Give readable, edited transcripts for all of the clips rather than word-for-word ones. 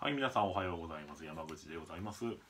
はい、皆さんおはようございます。山口でございます。はい、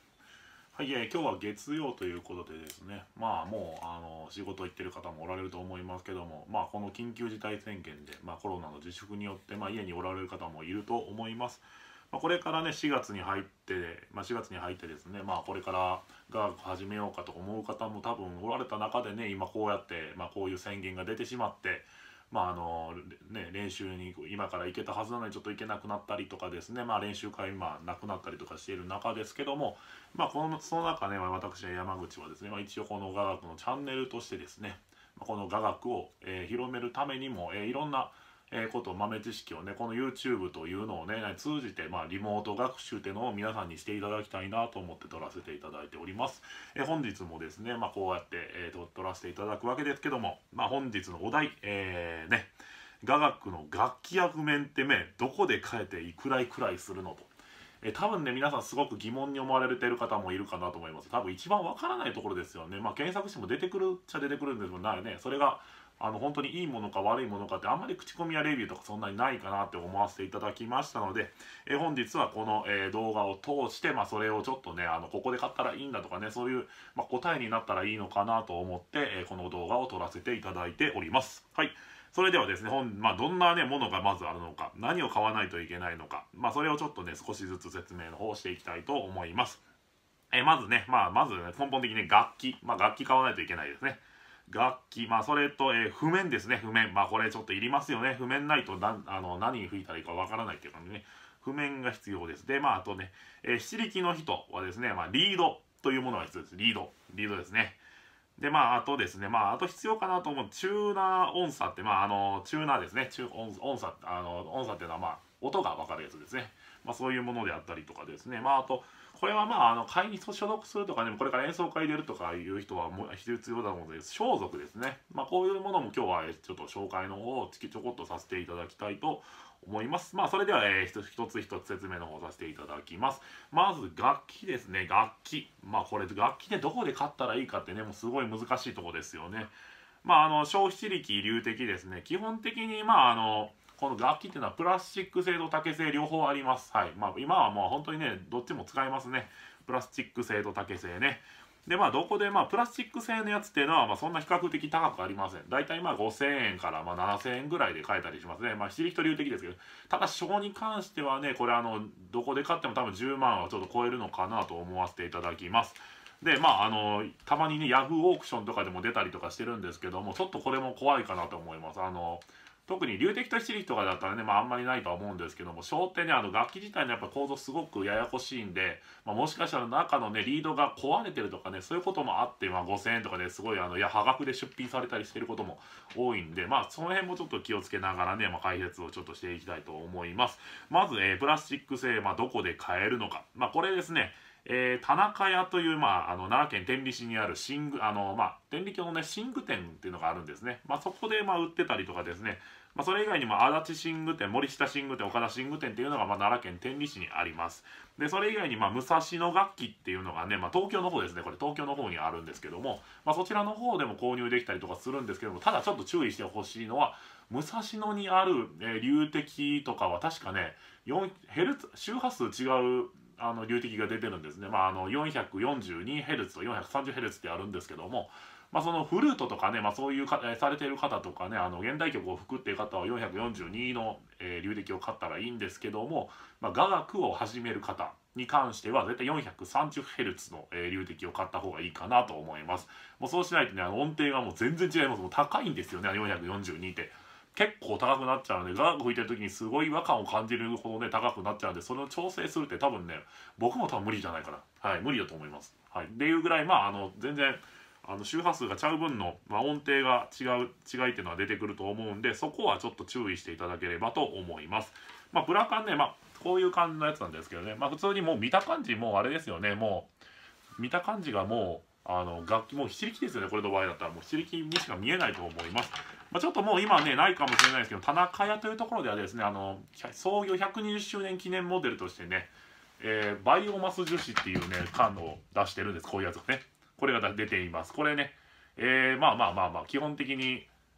今日は月曜ということでですね、もう仕事行ってる方もおられると思いますけども、この緊急事態宣言で、コロナの自粛によって、家におられる方もいると思います。これからね、4月に入って、ですね、これからが始めようかと思う方も多分おられた中でね、今こうやって、こういう宣言が出てしまって、練習に今から行けたはずなのにちょっと行けなくなったりとかですね、練習会なくなったりとかしている中ですけども、その中ね、私山口はですね、一応この雅楽のチャンネルとしてですね、この雅楽を、広めるためにも、いろんな豆知識をね、この YouTube というのをね、通じて、リモート学習っていうのを皆さんにしていただきたいなと思って撮らせていただいております。本日もですね、こうやって、撮らせていただくわけですけども、本日のお題、雅楽の楽器役面ってどこで変えていくらいするのと。多分ね、皆さんすごく疑問に思われている方もいるかなと思います。多分一番わからないところですよね。検索しても出てくるっちゃ出てくるんですけど、それが本当にいいものか悪いものかってあんまり口コミやレビューとかそんなにないかなって思わせていただきましたので、本日はこの、動画を通して、それをちょっとね、ここで買ったらいいんだとかね、そういう、答えになったらいいのかなと思って、この動画を撮らせていただいております。はい。それではですね、どんなね、ものがまずあるのか、何を買わないといけないのか、それをちょっとね、少しずつ説明の方をしていきたいと思います。まずね、根本的に楽器。楽器買わないといけないですね。楽器、それと、譜面ですね、譜面。これちょっといりますよね。譜面ないと何吹いたらいいかわからないっていう感じでね。譜面が必要です。で、あとね、七力の人はですね、リードというものが必要です。リードですね。で、あとですね、あと必要かなと思う、チューナー音差って、チューナーですね、音差、音差っていうのは、音が分かるやつですね。そういうものであったりとかですね。あと、これは会に所属するとかね、これから演奏会出るとかいう人は必要だと思うので、装束ですね。こういうものも今日はちょっと紹介の方をちょこっとさせていただきたいと思います。それでは、一つ一つ説明の方させていただきます。まず楽器ですね、楽器。これ楽器でどこで買ったらいいかってね、もうすごい難しいとこですよね。小七力、流的ですね。基本的にこの楽器っていうのはプラスチック製と竹製両方あります。はい。今はもう本当にね、どっちも使えますね。プラスチック製と竹製ね。で、どこでプラスチック製のやつっていうのはそんな比較的高くありません。だいたい5000円から7000円ぐらいで買えたりしますね。七力と流的ですけど。ただ、小に関してはね、これどこで買っても多分10万はちょっと超えるのかなと思わせていただきます。で、たまにね、ヤフーオークションとかでも出たりとかしてるんですけども、ちょっとこれも怖いかなと思います。特に流的と七力とかだったらね、あんまりないとは思うんですけども、小ってね、楽器自体のやっぱ構造すごくややこしいんで、もしかしたら中のね、リードが壊れてるとかね、そういうこともあって、5000円とかですごい、破額で出品されたりしてることも多いんで、その辺もちょっと気をつけながらね、解説をちょっとしていきたいと思います。まず、プラスチック製、どこで買えるのか。これですね、田中屋という、奈良県天理市にある天理教のね、寝具店っていうのがあるんですね。そこで、売ってたりとかですね、それ以外にも足立寝具店、森下寝具店、岡田寝具店っていうのが、奈良県天理市にあります。で、それ以外に、武蔵野楽器っていうのがね、東京の方ですね、これ東京の方にあるんですけども、そちらの方でも購入できたりとかするんですけども、ただちょっと注意してほしいのは、武蔵野にある、流的とかは確かね、周波数違う、流的が出てるんですね。442Hz と 430Hz ってあるんですけども、そのフルートとかね、そういうされてる方とかね、現代曲を吹くっていう方は442の、流的を買ったらいいんですけども、雅楽を始める方に関しては絶対 430Hz の、流的を買った方がいいかなと思います。もうそうしないとね、音程がもう全然違います。もう高いんですよね、442って。結構高くなっちゃうので、雅楽吹いてる時にすごい違和感を感じるほどね、高くなっちゃうんで、それを調整するって多分ね、僕も多分無理じゃないかな。はい、無理だと思います。はい。っていうぐらい、全然、周波数がちゃう分の、音程が違いっていうのは出てくると思うんで、そこはちょっと注意していただければと思います。プラカンね、こういう感じのやつなんですけどね、普通にもう見た感じ、もうあれですよね、もう、見た感じがもう、楽器、もう七力ですよね、これの場合だったら、もう七力にしか見えないと思います。ちょっともう今ね、ないかもしれないですけど、田中屋というところではですね、創業120周年記念モデルとしてね、バイオマス樹脂っていうね、缶を出してるんです、こういうやつをね。これが出ています。これね、基本的に、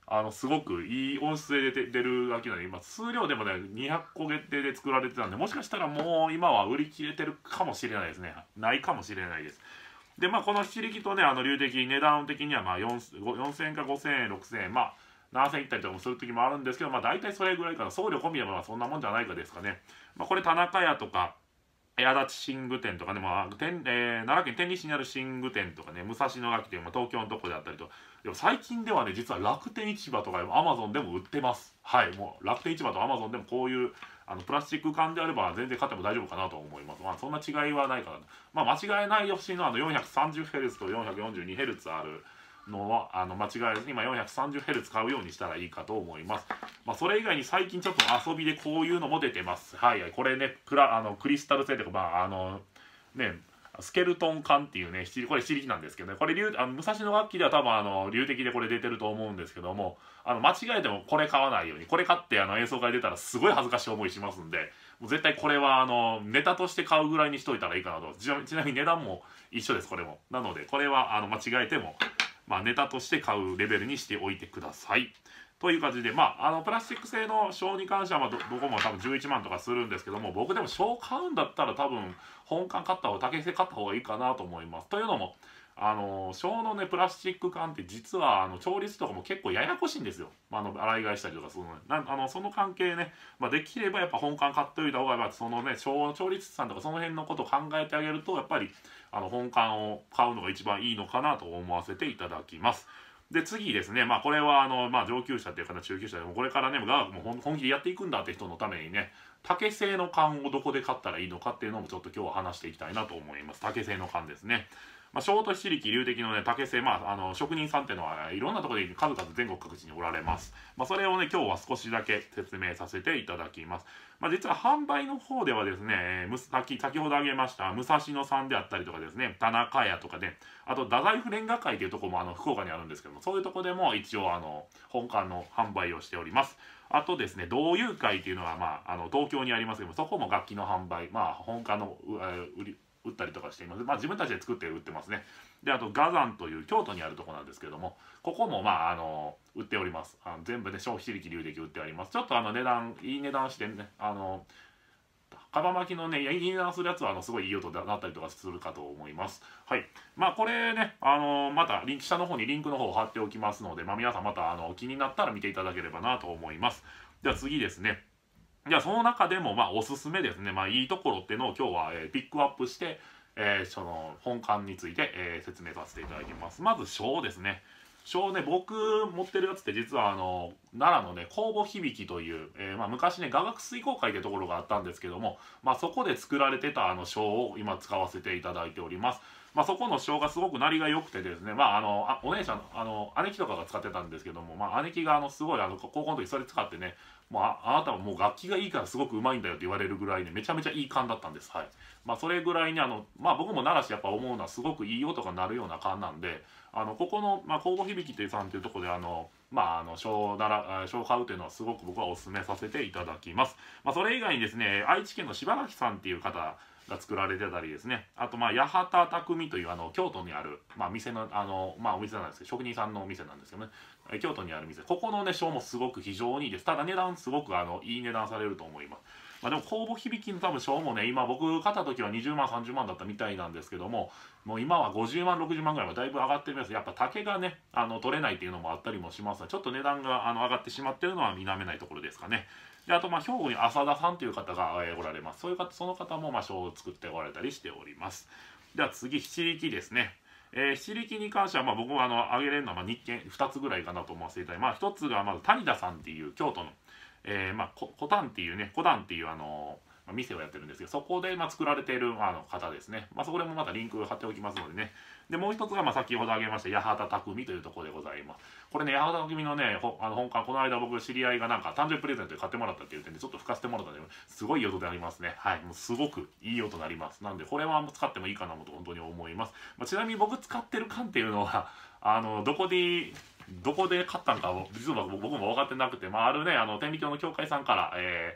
すごくいい音質で出る楽器なので、今数量でもね200個限定で作られてたんで、もしかしたらもう今は売り切れてるかもしれないですね。ないかもしれないです。でまあこの七力とね流的値段的にはまあ4000円か5000円6000円、まあ7000円いったりとかもする時もあるんですけど、まあ大体それぐらいかな。送料込みでもそんなもんじゃないかですかね。まあこれ田中屋とか足立寝具店とかね、まあ奈良県天理市にある寝具店とかね、武蔵野楽器店、東京のとこであったりと、でも最近ではね、実は楽天市場とかアマゾンでも売ってます。はい、もう楽天市場とアマゾンでもこういうプラスチック缶であれば全然買っても大丈夫かなと思います。まあそんな違いはないかな。まあ間違いないでほしいのは430Hz と 442Hz あるのは間違いずに今 430Hz 買うようにしたらいいかと思います。まあそれ以外に最近ちょっと遊びでこういうのも出てます。はい、これねクリスタル製というかまあねスケルトン管っていうね、これ七力なんですけどね、これ武蔵野楽器では多分流的でこれ出てると思うんですけども、間違えてもこれ買わないように、これ買って演奏会出たらすごい恥ずかしい思いしますんで、もう絶対これはネタとして買うぐらいにしといたらいいかなと。ちなみに値段も一緒です、これも。なので、これは間違えても、まあネタとして買うレベルにしておいてください。という感じで、まあ、プラスチック製の小に関しては、どこも多分11万とかするんですけども、僕でも小買うんだったら多分、本缶買った方が、竹製買った方がいいかなと思います。というのも、小のね、プラスチック缶って実は、調律とかも結構ややこしいんですよ。洗い替えしたりとかするので。その関係ね、できればやっぱ本缶買っておいた方が、そのね、調律師さんとかその辺のことを考えてあげると、やっぱり、本缶を買うのが一番いいのかなと思わせていただきます。で次ですね、まあこれは上級者っていうか中級者でもこれからね雅楽も本気でやっていくんだって人のためにね、竹製の缶をどこで買ったらいいのかっていうのもちょっと今日は話していきたいなと思います。竹製の缶ですね。小と七力流的のね竹製、職人さんっていうのはいろんなところで数々全国各地におられます。それをね今日は少しだけ説明させていただきます。実は販売の方ではですね、先ほど挙げました武蔵野さんであったりとかですね、田中屋とかで、あと太宰府連歌会というところも福岡にあるんですけども、そういうところでも一応本館の販売をしております。あとですね、同友会っていうのは東京にありますけども、そこも楽器の販売、本館の売ったりとかしています。自分たちで作って売ってますね。で、あとガザンという京都にあるところなんですけども、ここも売っております。全部で消費地力流的売ってあります。ちょっといい値段してね、カバ巻きのね、いい値段するやつはすごいいい音だったりとかするかと思います。はい。これね、また下の方にリンクの方を貼っておきますので、皆さんまた気になったら見ていただければなと思います。では次ですね。じゃあその中でもおすすめですね、いいところっていうのを今日は、ピックアップして、その本館について、説明させていただきます。まず小ですね。小ね、僕持ってるやつって実は奈良のね弘法響という、昔ね雅楽水耕会ってところがあったんですけども、そこで作られてた小を今使わせていただいております。そこの小がすごく鳴りが良くてですね、お姉ちゃん姉貴とかが使ってたんですけども、姉貴がすごい高校の時それ使ってね、あなたはもう楽器がいいからすごく上手いんだよって言われるぐらいね、めちゃめちゃいい缶だったんです。はい。それぐらいに僕も奈良市やっぱ思うのはすごくいい音が鳴るような缶なんで、ここの弘法響ってさんというところで小を買うというのはすごく僕はお勧めさせていただきます。それ以外にですね、愛知県の柴垣さんっていう方が作られてたりですね、あと八幡匠という京都にある、店のお店なんですけど、職人さんのお店なんですけどね、京都にある店、ここのね小もすごく非常にいいです。ただ値段すごくいい値段されると思います。でも弘法響の多分小もね、今僕買った時は20万30万だったみたいなんですけども、もう今は50万60万ぐらいはだいぶ上がってるんです。やっぱ竹がね取れないっていうのもあったりもしますので、ちょっと値段が上がってしまってるのは否めないところですかね。であと兵庫に浅田さんという方が、おられます。そういう方、その方も小を作っておられたりしております。では次七力ですね。七力に関しては僕は挙げれるのは日券2つぐらいかなと思わせていただいて、1つがまず谷田さんっていう京都のコタンっていうね、コダンっていう店をやってるんですけど、そこで作られている方ですね。そこでもまたリンク貼っておきますのでね。でもう一つが先ほど挙げました八幡匠というところでございます。これね、八幡匠のね本館、この間僕知り合いが誕生日プレゼントで買ってもらったっていう点でちょっと吹かせてもらったのですごい音でありますね。はい、もうすごくいい音になります。なんでこれは使ってもいいかなと本当に思います。ちなみに僕使ってる缶っていうのはどこで買ったんか実は僕も分かってなくて、あるね天理教の教会さんから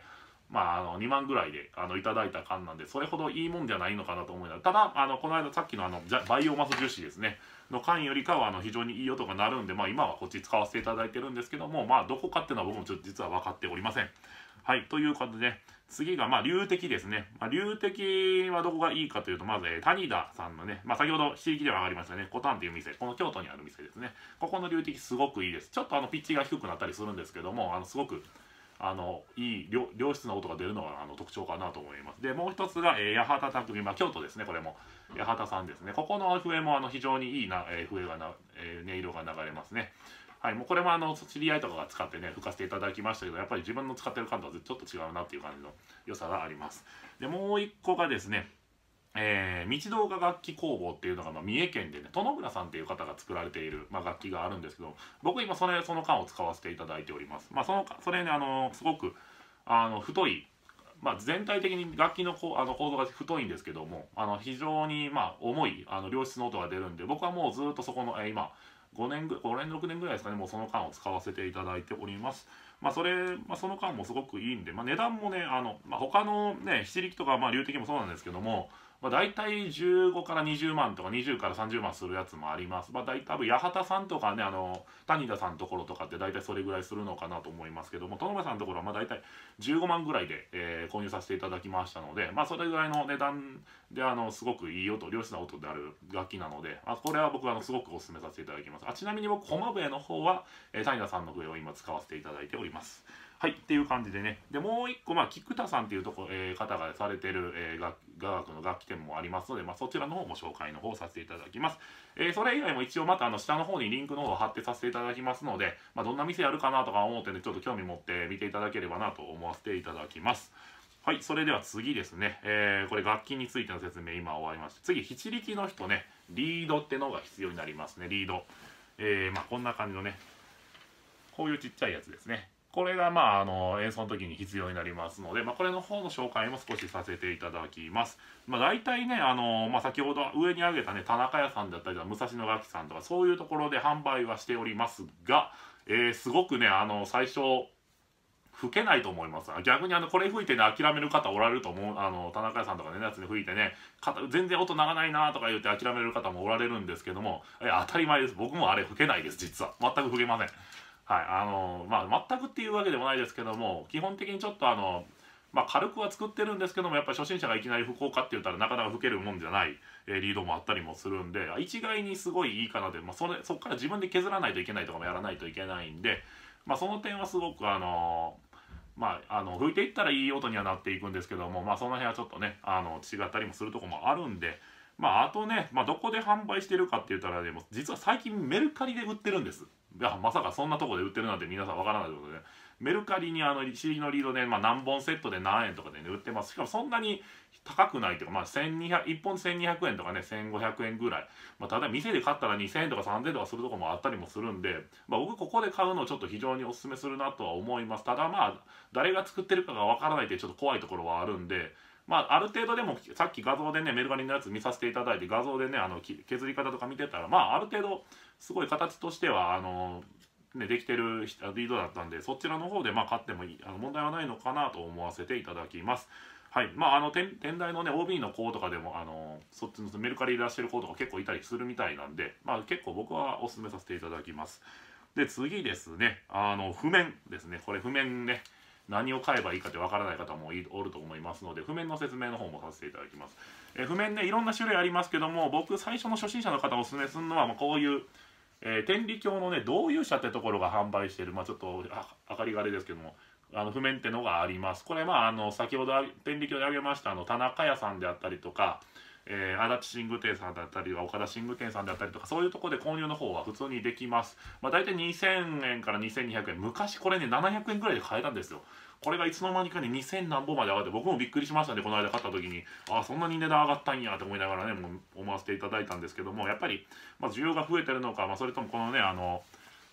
2万ぐらいでいただいた缶なんで、それほどいいもんじゃないのかなと思いながら、ただこの間さっきのバイオマス樹脂ですねの缶よりかは非常にいい音が鳴るんで、今はこっち使わせていただいてるんですけども、どこかっていうのは僕もちょっと実は分かっておりません。はい、ということで、次が龍笛ですね。龍笛はどこがいいかというと、まず、谷田さんのね、先ほど私力では上がりましたね、コタンっていう店、この京都にある店ですね。ここの龍笛すごくいいです。ちょっとピッチが低くなったりするんですけども、すごくいい良質な音が出るのが特徴かなと思います。で、もう一つが、八幡匠、京都ですね、これも。八幡さんですね。ここの笛も非常にいい笛が音色が流れますね。はい、もうこれも知り合いとかが使ってね吹かせていただきましたけど、やっぱり自分の使ってる感とはちょっと違うなっていう感じの良さがあります。でもう一個がですね、道動画楽器工房っていうのが三重県でね、殿村さんっていう方が作られている、楽器があるんですけど、僕今その缶を使わせていただいております。それねすごく太い、全体的に楽器の構造が太いんですけども、非常に重い良質の音が出るんで、僕はもうずっとそこの、今5年6年ぐらいですかね、もうその缶を使わせていただいております。その缶もすごくいいんで、値段もね他のね七力とか龍笛もそうなんですけども、大体15から20万とか20から30万するやつもあります。大体多分八幡さんとかね谷田さんのところとかって大体それぐらいするのかなと思いますけども、殿村さんのところは大体15万ぐらいで、購入させていただきましたので、それぐらいの値段ですごくいい音、良質な音である楽器なので、これは僕はすごくお勧めさせていただきます。ちなみに僕駒笛の方は、谷田さんの笛を今使わせていただいております。はい、っていう感じでね。で、もう一個、菊田さんっていう方がされてる、雅楽の楽器店もありますので、そちらの方も紹介の方をさせていただきます。それ以外も一応また下の方にリンクの方を貼ってさせていただきますので、どんな店やるかなとか思ってね、ちょっと興味持って見ていただければなと思わせていただきます。はい、それでは次ですね。これ楽器についての説明今終わりました。次、七力の人ね、リードってのが必要になりますね、リード。こんな感じのね、こういうちっちゃいやつですね。これが演奏の時に必要になりますので、これの方の紹介も少しさせていただきます。大体ね先ほど上に挙げたね田中屋さんだったりとか武蔵野楽器さんとかそういうところで販売はしておりますが、すごくね最初吹けないと思います。逆にこれ吹いてね諦める方おられると思う。田中屋さんとかねやつで吹いてね全然音鳴らないなとか言って諦める方もおられるんですけども、当たり前です。僕もあれ吹けないです。実は全く吹けません。はい、全くっていうわけでもないですけども、基本的にちょっと軽くは作ってるんですけども、やっぱり初心者がいきなり吹こうかって言ったらなかなか吹けるもんじゃない、リードもあったりもするんで、一概にすごいいいかなで、そこから自分で削らないといけないとかもやらないといけないんで、その点はすごく吹いていったらいい音にはなっていくんですけども、その辺はちょっとね違ったりもするとこもあるんで、あとね、どこで販売してるかって言ったら、でも実は最近メルカリで売ってるんです。いやまさかそんなとこで売ってるなんて皆さんわからないということで、メルカリに尻のリードで、何本セットで何円とかでね売ってます。しかもそんなに高くないというか、1本1200円とかね1500円ぐらい、ただ店で買ったら2000円とか3000円とかするとこもあったりもするんで、僕ここで買うのをちょっと非常にお勧めするなとは思います。ただ誰が作ってるかがわからないってちょっと怖いところはあるんで、ある程度でもさっき画像でねメルカリのやつ見させていただいて、画像でね削り方とか見てたらある程度すごい形としてはできてるリードだったんで、そちらの方で買ってもいい問題はないのかなと思わせていただきます。はい、天台のね OB の子とかでもそっちのメルカリで出してる子とか結構いたりするみたいなんで、結構僕はお勧めさせていただきます。で次ですね譜面ですね。これ譜面ね何を買えばいいかってわからない方もおると思いますので、譜面の説明の方もさせていただきます。譜面ねいろんな種類ありますけども、僕最初の初心者の方をお勧めするのはこういう天理教のね道勇者ってところが販売しているちょっと明かりがあれですけども譜面ってのがあります。これ先ほど天理教で挙げました田中屋さんであったりとか、足立寝具店さんだったり岡田寝具店さんだったりとか、そういうところで購入の方は普通にできます。大体2000円から2200円、昔これね700円ぐらいで買えたんですよ。これがいつの間にかに2000何本まで上がって、僕もびっくりしましたね。この間買った時にそんなに値段上がったんやと思いながらねもう思わせていただいたんですけども、やっぱり需要が増えてるのか、それともこのね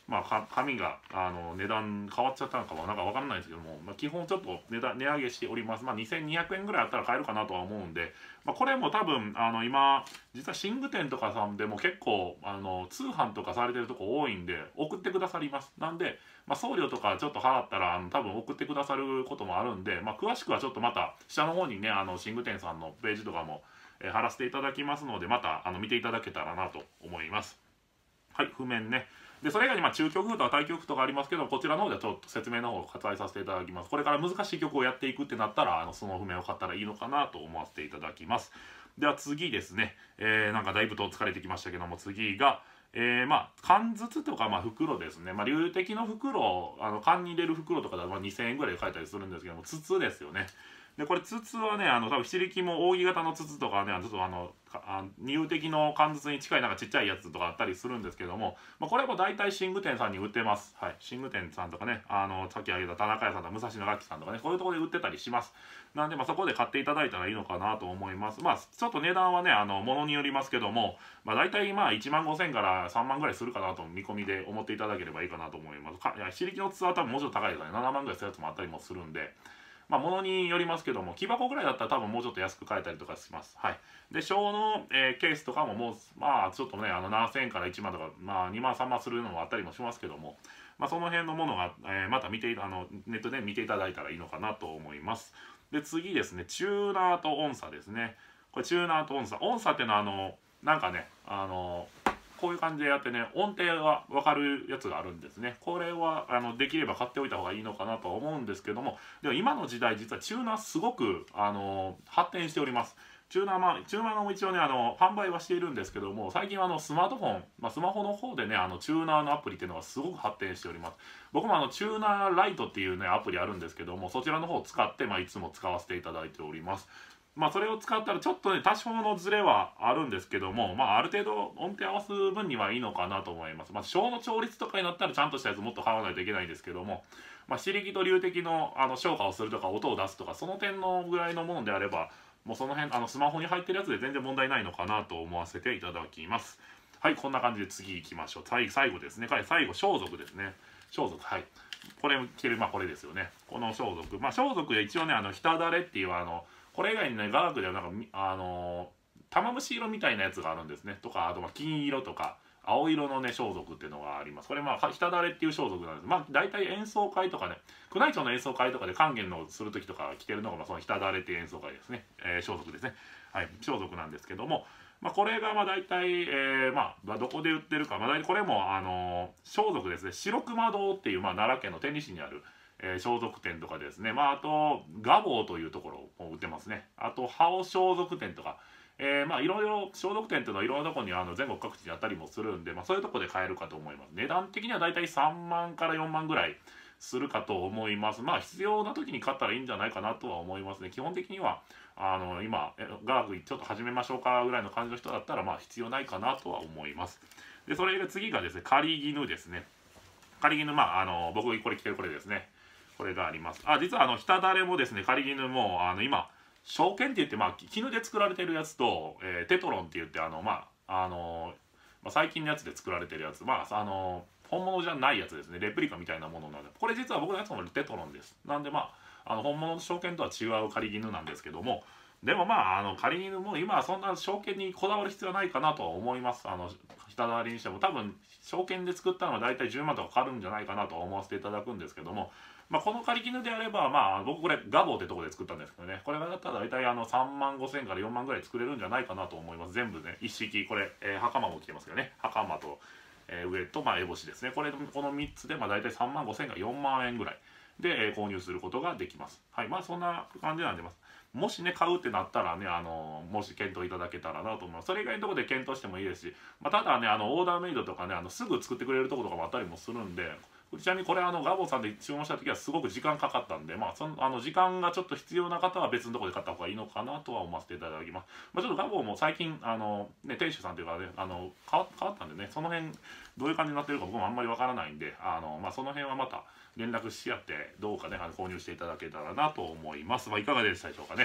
まあ紙が値段変わっちゃったのかはなんか分からないんですけども、まあ、基本ちょっと値上げしております。まあ、2200円ぐらいあったら買えるかなとは思うんで、まあ、これも多分今実は寝具店とかさんでも結構通販とかされてるとこ多いんで送ってくださります。なんで、まあ、送料とかちょっと払ったら多分送ってくださることもあるんで、まあ、詳しくはちょっとまた下の方にね寝具店さんのページとかも貼らせていただきますので、また見ていただけたらなと思います。はい、譜面ね。で、それ以外に中曲譜とか大曲譜とかありますけど、こちらの方ではちょっと説明の方を割愛させていただきます。これから難しい曲をやっていくってなったら、その譜面を買ったらいいのかなと思わせていただきます。では次ですね、なんかだいぶと疲れてきましたけども、次が、まあ、缶筒とか、まあ、袋ですね。まあ、流滴の袋、缶に入れる袋とかでは2000円ぐらいで買えたりするんですけども、筒ですよね。で、これ筒はね、多分非力も扇形の筒とかね、ちょっと二流的の缶筒に近いなんかちっちゃいやつとかあったりするんですけども、まあ、これも大体寝具店さんに売ってます。はい。寝具店さんとかね、さっき挙げた田中屋さんとか武蔵野楽器さんとかね、こういうところで売ってたりします。なんで、まあ、そこで買っていただいたらいいのかなと思います。まあ、ちょっと値段はね、ものによりますけども、まあ、大体まあ、1万5000から3万ぐらいするかなと見込みで思っていただければいいかなと思います。いや、非力の筒は多分もうちょっと高いですね。7万ぐらいするやつもあったりもするんで、まあ、ものによりますけども、木箱ぐらいだったら多分もうちょっと安く買えたりとかします。はい。で、小の、ケースとかももう、まあ、ちょっとね、7000円から1万とか、まあ、2万、3万するのもあったりもしますけども、まあ、その辺のものが、またネットで見ていただいたらいいのかなと思います。で、次ですね、チューナーと音叉ですね。これ、チューナーと音叉。音叉っていうのは、なんかね、こういう感じでやってね、音程が分かるやつがあるんですね。これはできれば買っておいた方がいいのかなとは思うんですけども、でも今の時代実はチューナーすごく発展しております。チューナーも一応ね販売はしているんですけども、最近はスマートフォン、まあ、スマホの方でねチューナーのアプリっていうのがすごく発展しております。僕もチューナーライトっていうねアプリあるんですけども、そちらの方を使って、まあ、いつも使わせていただいております。まあそれを使ったらちょっとね多少のズレはあるんですけども、まあある程度音程合わす分にはいいのかなと思います。まあ小の調律とかになったらちゃんとしたやつもっと買わないといけないんですけども、まあ非力と流的の昇華をするとか音を出すとかその点のぐらいのものであれば、もうその辺スマホに入ってるやつで全然問題ないのかなと思わせていただきます。はい、こんな感じで次行きましょう。最後ですね。最後装束ですね。装束、はい。これ着る、まあこれですよね。この装束。まあ装束で一応ねひただれっていうこれ以外にね、雅楽ではなんか、玉虫色みたいなやつがあるんですね。とか、あと、まあ、金色とか、青色のね、装束っていうのがあります。これ、まあ、ひただれっていう装束なんです。まあ、大体演奏会とかね、宮内庁の演奏会とかで勸玄のする時とか着てるのが、まあ、そのひただれっていう演奏会ですね。装束ですね。はい、装束なんですけども、まあ、これが、まあ、大体、まあ、どこで売ってるか、まあ、大体これも、装束ですね。白熊堂っていう、まあ、奈良県の天理市にある、装束店とかですね、まあ、あと雅房というところを売ってますね。あと羽尾装束店とか、まあいろいろ装束店っていうのはいろんなところに全国各地にあったりもするんで、まあ、そういうところで買えるかと思います。値段的にはだいたい3万から4万ぐらいするかと思います。まあ必要な時に買ったらいいんじゃないかなとは思いますね。基本的には今雅楽ちょっと始めましょうかぐらいの感じの人だったらまあ必要ないかなとは思います。でそれが次がですね、仮絹ですね。仮絹、まあ僕これ着てるこれですね。これがあります。実はひただれもですね、仮絹も今証券って言って、まあ、絹で作られてるやつと、テトロンって言ってまあ、最近のやつで作られてるやつ、まあ本物じゃないやつですね、レプリカみたいなものなので、これ実は僕のやつもテトロンです。なんでまあ本物の証券とは違う仮絹なんですけども、でもまあ仮絹も今はそんな証券にこだわる必要はないかなとは思います。ひただれにしても多分証券で作ったのは大体10万とかかかるんじゃないかなと思わせていただくんですけども、まあ、この仮絹であれば、まあ、僕これ雅房ってとこで作ったんですけどね、これがだったら大体3万5千から4万ぐらい作れるんじゃないかなと思います。全部ね一式これ、袴も着てますけどね、袴と、上と、まあ、烏帽子ですね、この3つで、まあ、大体3万5千から4万円ぐらいで、購入することができます。はい、まあそんな感じなんでます。もしね買うってなったらねもし検討いただけたらなと思います。それ以外のところで検討してもいいですし、まあ、ただねオーダーメイドとかねすぐ作ってくれるところとかもあったりもするんで、ちなみにこれガボさんで注文した時はすごく時間かかったんで、まあその時間がちょっと必要な方は別のところで買った方がいいのかなとは思わせていただきます。まあ、ちょっとガボも最近ね店主さんというかね変わったんでね、その辺どういう感じになってるか僕もあんまりわからないんでまあその辺はまた連絡し合ってどうかね購入していただけたらなと思います。まあいかがでしたでしょうかね。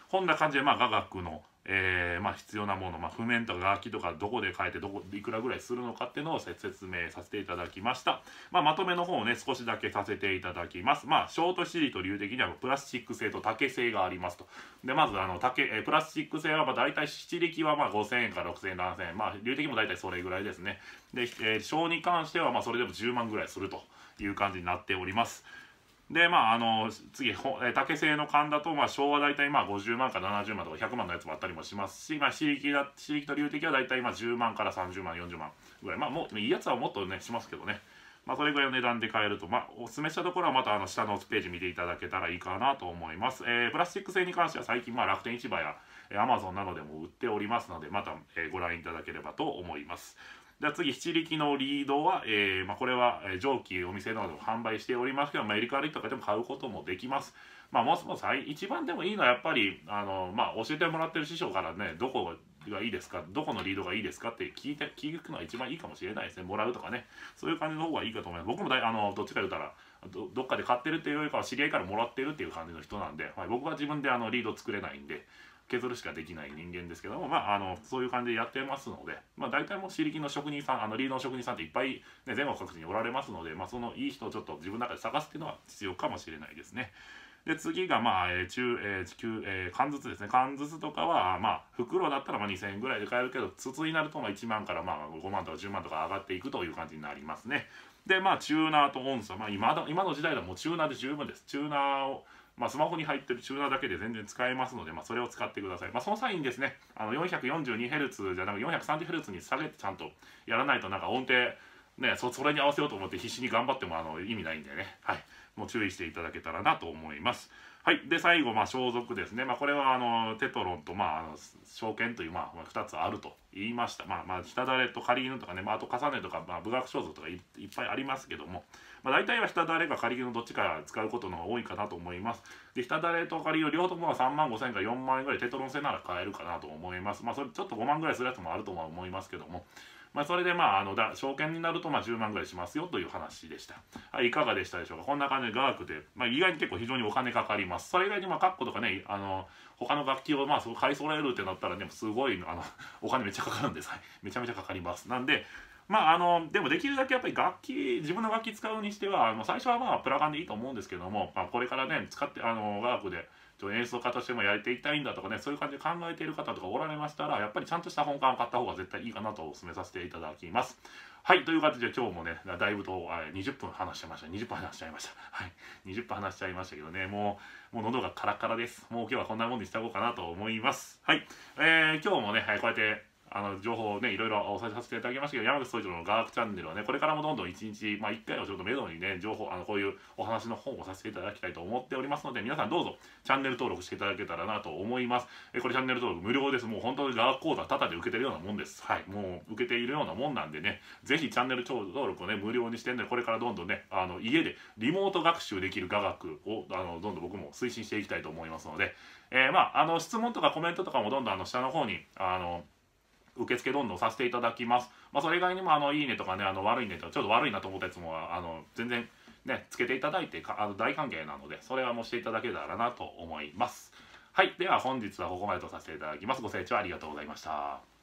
こんな感じでまあ雅楽のまあ必要なもの、まあ、譜面とか楽器とかどこで変えていくらぐらいするのかっていうのを説明させていただきました。まあ、まとめの方をね少しだけさせていただきます。まあショートシリート流的にはプラスチック製と竹製がありますと。でまずプラスチック製はまあ大体七力はまあ5000円から6000円7000円、まあ流的も大体それぐらいですね。で、小に関してはまあそれでも10万ぐらいするという感じになっております。でまあ次竹製の缶だとまあ昭和大体まあ50万から70万とか100万のやつもあったりもしますし、まあ、刺激と流的は大体まあ10万から30万40万ぐらい、まあもういいやつはもっとねしますけどね、まあそれぐらいの値段で買えると、まあおすすめしたところはまた下のページ見ていただけたらいいかなと思います。プラスチック製に関しては最近まあ楽天市場やAmazon などでも売っておりますので、またご覧いただければと思います。では次、七力のリードは、まあ、これは上記お店などでも販売しておりますけど、メリカリとかでも買うこともできます。まあ、も一番でもいいのはやっぱりまあ、教えてもらってる師匠からね、どこがいいですか、どこのリードがいいですかって聞くのが一番いいかもしれないですね。もらうとかね、そういう感じの方がいいかと思います。僕もどっちか言うたらどっかで買ってるっていうよりかは知り合いからもらってるっていう感じの人なんで、はい、僕は自分でリード作れないんで削るしかできない人間ですけども、まあ、そういう感じでやってますので、まあ、大体もう私力の職人さんリードの職人さんっていっぱい、ね、全国各地におられますので、まあ、そのいい人をちょっと自分の中で探すっていうのは必要かもしれないですね。で次がまあ缶筒ですね。缶筒とかはまあ袋だったらまあ2000円ぐらいで買えるけど、筒になるとまあ1万からまあ5万とか10万とか上がっていくという感じになりますね。でまあチューナーと音素、まあ、今の時代ではもうチューナーで十分です。チューナーをまあ、スマホに入ってるチューナーだけで全然使えますので、まあ、それを使ってください。まあ、その際にですね、442Hz じゃなく 430Hz に下げてちゃんとやらないとなんか音程、ね、それに合わせようと思って必死に頑張っても意味ないんでね、はい、もう注意していただけたらなと思います。はい、で最後、まあ、装束ですね。まあ、これはテトロンと、まあ、証券という、まあ、2つあると言いました。まあ、下だれと仮犬とかね、まあ、あと重ねとか、まあ、武学装束とかいっぱいありますけども、まあ、大体は下だれか仮犬のどっちか使うことの方が多いかなと思います。で、下だれと仮犬両方とも3万5千円から4万円ぐらいテトロン製なら買えるかなと思います。まあ、それちょっと5万ぐらいするやつもあるとは思いますけども、まあ、それでまあ証券になるとまあ10万ぐらいしますよという話でした。はい、いかがでしたでしょうか。こんな感じで雅楽で、まあ、意外に結構非常にお金かかります。それ以外にまあカッコとかね、他の楽器をまあ買い揃えるってなったらね、すごいお金めっちゃかかるんです。はい、めちゃめちゃかかります。なんで、まあでもできるだけやっぱり自分の楽器使うにしては最初はまあプラガンでいいと思うんですけども、まあ、これからね使って雅楽で演奏家としてもやっていきたいんだとかね、そういう感じで考えている方とかおられましたら、やっぱりちゃんとした本館を買った方が絶対いいかなとお勧めさせていただきます。はい、という感じで今日もねだいぶと20分話しちゃいました。20分話しちゃいました。はい、20分話しちゃいましたけどね、もう喉がカラカラです。もう今日はこんなもんにしておこうかなと思います。はい、今日もね、はい、こうやって情報をねいろいろお伝えさせていただきましたけど、山口総一郎の雅楽チャンネルはねこれからもどんどん1日1回をちょっとめどにね情報こういうお話の本をさせていただきたいと思っておりますので、皆さんどうぞチャンネル登録していただけたらなと思います。これチャンネル登録無料です。もう本当に雅楽講座タダで受けてるようなもんです。はい、もう受けているようなもんなんでね、ぜひチャンネル登録をね無料にしてんで、これからどんどんね家でリモート学習できる雅楽をどんどん僕も推進していきたいと思いますので、まあ質問とかコメントとかもどんどん下の方に受付どんどんさせていただきます。まあ、それ以外にもいいねとかね悪いねとかちょっと悪いなと思ったやつも全然ねつけていただいて大歓迎なので、それはもうしていただけたらなと思います。はい、では本日はここまでとさせていただきます。ご清聴ありがとうございました。